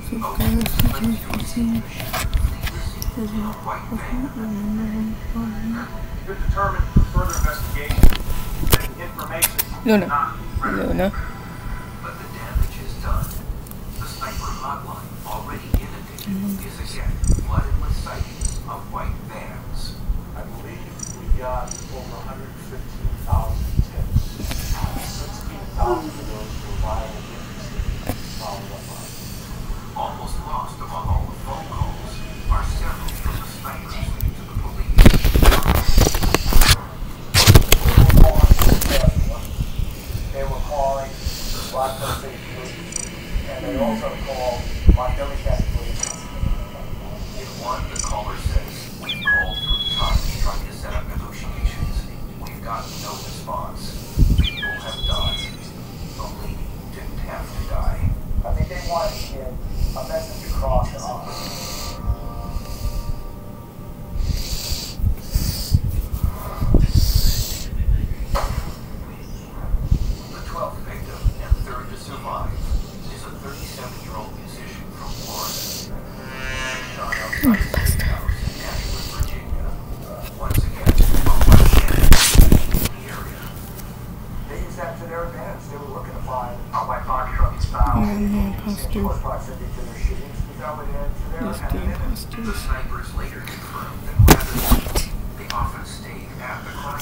PKU15 You're determined for further investigation and information Luna. But the damage is done. The sniper hotline, already inundated, is again flooded with sightings of white vans. I believe we got over 115,000 tips. 16,000 of those were viable witnesses followed up on. Almost lost among all the phone calls are several from the snipers leading to the police. They were calling the Blackbird City Police, and they also called Montgomery County Police. In one, the caller says, "We've called 3 times trying to set up negotiations. We've gotten no response. People have died. The lady didn't have to die." I think they wanted to get a message across to us. The 12th victim and third to survive is a 37-year-old musician from Florida. Shot outside a steakhouse in Nashville, Virginia. Once again, a white man in the area. They used that to their advantage. They were looking to find a white body truck style in close proximity to their shootings. That would add to their advantage. The snipers later confirmed that rather than they often stayed at the crime